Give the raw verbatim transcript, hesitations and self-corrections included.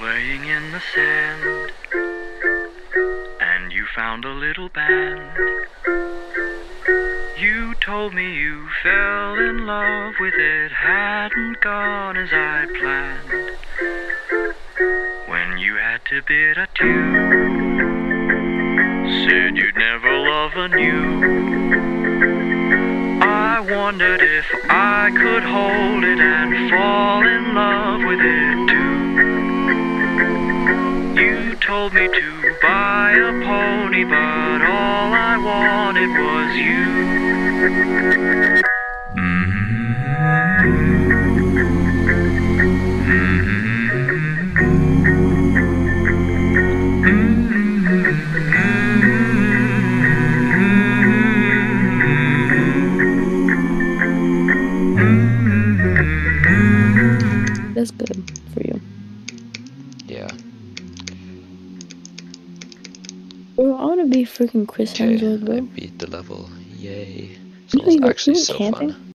playing in the sand, and you found a little band. You told me you fell in love with it, hadn't gone as I planned. When you had to bid adieu, said you'd never love anew. I wondered if I could hold it and fall in love with it too. You told me to buy a pony, but all I wanted was you. That's good for you. Yeah. Bro, I want to be freaking Chris Okay, Hemsworth, I bro. beat the level. Yay. This You level's even- actually you went so camping? fun.